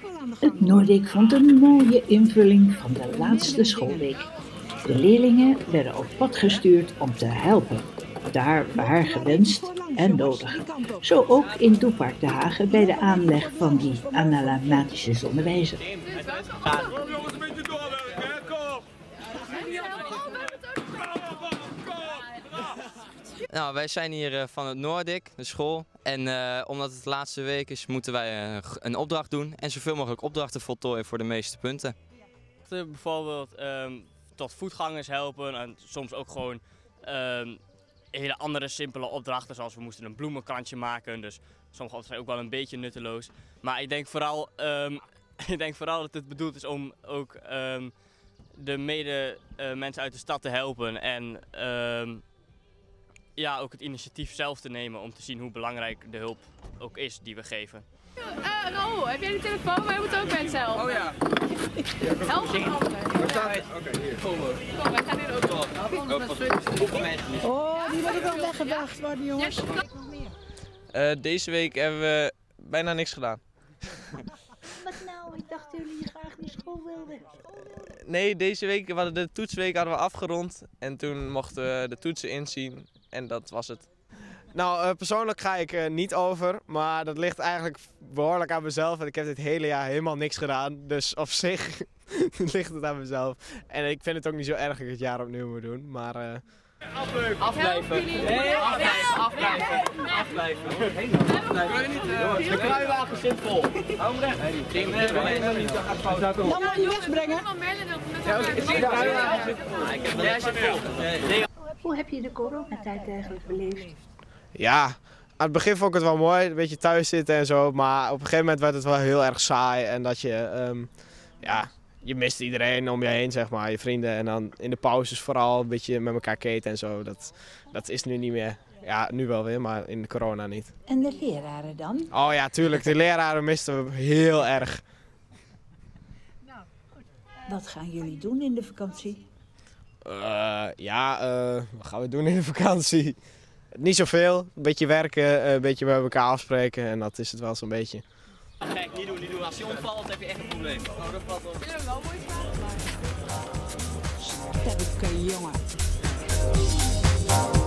Het Noordik vond een mooie invulling van de laatste schoolweek. De leerlingen werden op pad gestuurd om te helpen, daar waar gewenst en nodig. Zo ook in Doepark De Hagen bij de aanleg van die analamatische zonnewijzer. Nou, wij zijn hier van het Noordik, de school. En omdat het de laatste week is, moeten wij een opdracht doen. En zoveel mogelijk opdrachten voltooien voor de meeste punten. Bijvoorbeeld tot voetgangers helpen en soms ook gewoon hele andere simpele opdrachten. Zoals we moesten een bloemenkrantje maken. Dus sommige opdrachten zijn ook wel een beetje nutteloos. Maar ik denk vooral, dat het bedoeld is om ook de mensen uit de stad te helpen. En ja, ook het initiatief zelf te nemen om te zien hoe belangrijk de hulp ook is die we geven. Raoul, heb jij die telefoon? Wij moeten ook mensen helpen. Oh ja. Help een ander. Oké, hier. Kom, wij gaan hier ook wel. Oh, die worden wel weggebracht worden, jongens. deze week hebben we bijna niks gedaan. Wat nou? Ik dacht dat jullie graag naar school wilden. Nee, deze week hadden de toetsweek hadden we afgerond en toen mochten we de toetsen inzien en dat was het. Nou, persoonlijk ga ik niet over, maar dat ligt eigenlijk behoorlijk aan mezelf. En ik heb dit hele jaar helemaal niks gedaan, dus op zich ligt het aan mezelf. En ik vind het ook niet zo erg dat ik het jaar opnieuw moet doen, maar... Afblijven. Nee, afblijven. De kruiwagen zit vol. Hou hem recht. Dan moet je wegbrengen. Hoe heb je de coronatijd eigenlijk beleefd? Ja, aan het begin vond ik het wel mooi, een beetje thuis zitten en zo, maar op een gegeven moment werd het wel heel erg saai en dat je, je mist iedereen om je heen, zeg maar, je vrienden. En dan in de pauzes vooral een beetje met elkaar keten en zo, dat is nu niet meer. Ja, nu wel weer, maar in de corona niet. En de leraren dan? Oh ja, tuurlijk, de leraren misten we heel erg. Wat gaan jullie doen in de vakantie? Wat gaan we doen in de vakantie? Niet zoveel, een beetje werken, een beetje met elkaar afspreken en dat is het wel zo'n beetje. Kijk, niet doen. Als je omvalt heb je echt een probleem. Oh, dat valt op. Vind je wel mooi staan? Sterke jongen.